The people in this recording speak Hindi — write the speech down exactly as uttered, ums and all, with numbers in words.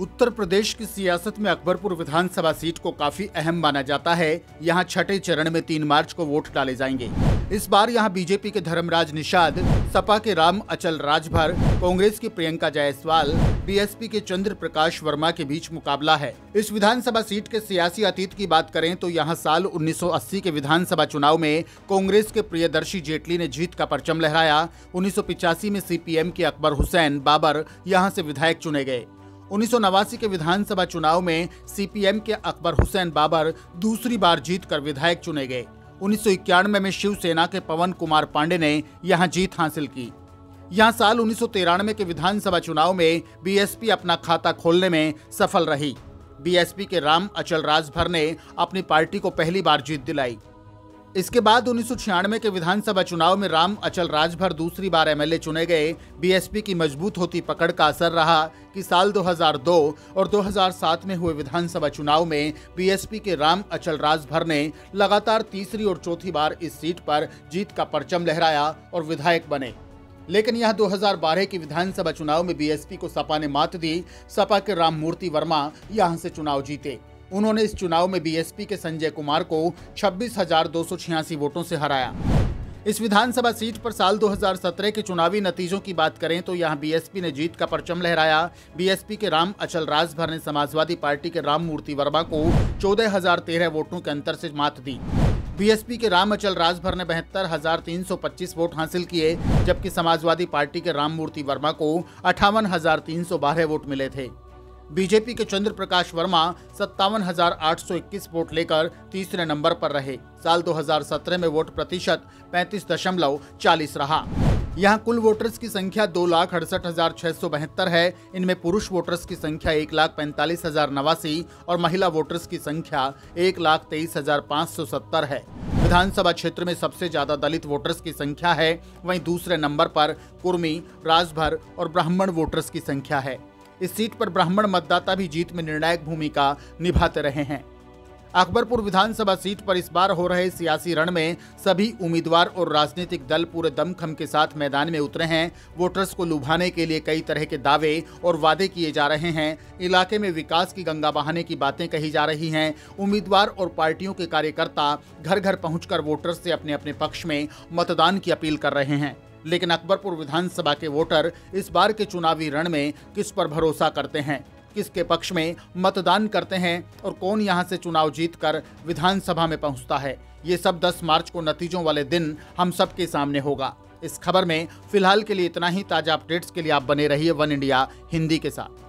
उत्तर प्रदेश की सियासत में अकबरपुर विधानसभा सीट को काफी अहम माना जाता है। यहां छठे चरण में तीन मार्च को वोट डाले जाएंगे। इस बार यहां बीजेपी के धर्मराज निषाद, सपा के राम अचल राजभर, कांग्रेस की प्रियंका जायसवाल, बीएसपी के चंद्र प्रकाश वर्मा के बीच मुकाबला है। इस विधानसभा सीट के सियासी अतीत की बात करें तो यहां साल उन्नीस सौ अस्सी के विधानसभा चुनाव में कांग्रेस के प्रियदर्शी जेटली ने जीत का परचम लहराया। उन्नीस सौ पिचासी में सीपीएम के अकबर हुसैन बाबर यहां से विधायक चुने गए। उन्नीस सौ नवासी के विधानसभा चुनाव में सीपीएम के अकबर हुसैन बाबर दूसरी बार जीतकर विधायक चुने गए। उन्नीस सौ इक्यानवे में शिवसेना के पवन कुमार पांडे ने यहां जीत हासिल की। यहां साल उन्नीस सौ तिरानवे के विधानसभा चुनाव में बीएसपी अपना खाता खोलने में सफल रही। बीएसपी के राम अचल राजभर ने अपनी पार्टी को पहली बार जीत दिलाई। इसके बाद उन्नीस सौ छियानवे के विधानसभा चुनाव में राम अचल राजभर दूसरी बार एमएलए चुने गए। बीएसपी की मजबूत होती पकड़ का असर रहा कि साल दो हज़ार दो और दो हज़ार सात में हुए विधानसभा चुनाव में बीएसपी के राम अचल राजभर ने लगातार तीसरी और चौथी बार इस सीट पर जीत का परचम लहराया और विधायक बने। लेकिन यह दो हज़ार बारह की विधानसभा चुनाव में बीएसपी को सपा ने मात दी। सपा के राममूर्ति वर्मा यहां से चुनाव जीते। उन्होंने इस चुनाव में बीएसपी के संजय कुमार को छब्बीस हजार दो सौ छियासी वोटों से हराया। इस विधानसभा सीट पर साल दो हज़ार सत्रह के चुनावी नतीजों की बात करें तो यहां बीएसपी ने जीत का परचम लहराया। बीएसपी के राम अचल राजभर ने समाजवादी पार्टी के राममूर्ति वर्मा को चौदह हजार तेरह वोटों के अंतर से मात दी। बीएसपी के राम अचल राजभर ने बहत्तर हजार तीन सौ पच्चीस वोट हासिल किए, जबकि समाजवादी पार्टी के राममूर्ति वर्मा को अट्ठावन हजार तीन सौ बारह वोट मिले थे। बीजेपी के चंद्र प्रकाश वर्मा सत्तावन हजार आठ सौ इक्कीस वोट लेकर तीसरे नंबर पर रहे। साल दो हज़ार सत्रह में वोट प्रतिशत पैंतीस दशमलव चालीस रहा। यहाँ कुल वोटर्स की संख्या दो लाख अड़सठ हजार छह सौ बहत्तर है। इनमें पुरुष वोटर्स की संख्या एक लाख पैंतालीस हजार नवासी और महिला वोटर्स की संख्या एक लाख तेईस हजार पाँच सौ सत्तर है। विधानसभा क्षेत्र में सबसे ज्यादा दलित वोटर्स की संख्या है, वहीं दूसरे नंबर पर कुर्मी, राजभर और ब्राह्मण वोटर्स की संख्या है। इस सीट पर ब्राह्मण मतदाता भी जीत में निर्णायक भूमिका निभाते रहे हैं। अकबरपुर विधानसभा सीट पर इस बार हो रहे सियासी रण में सभी उम्मीदवार और राजनीतिक दल पूरे दमखम के साथ मैदान में उतरे हैं। वोटर्स को लुभाने के लिए कई तरह के दावे और वादे किए जा रहे हैं। इलाके में विकास की गंगा बहाने की बातें कही जा रही हैं। उम्मीदवार और पार्टियों के कार्यकर्ता घर घर पहुंचकर वोटर्स से अपने अपने पक्ष में मतदान की अपील कर रहे हैं। लेकिन अकबरपुर विधानसभा के वोटर इस बार के चुनावी रण में किस पर भरोसा करते हैं, किसके पक्ष में मतदान करते हैं और कौन यहां से चुनाव जीतकर विधानसभा में पहुंचता है, ये सब दस मार्च को नतीजों वाले दिन हम सबके सामने होगा। इस खबर में फिलहाल के लिए इतना ही। ताजा अपडेट्स के लिए आप बने रहिए वन इंडिया हिंदी के साथ।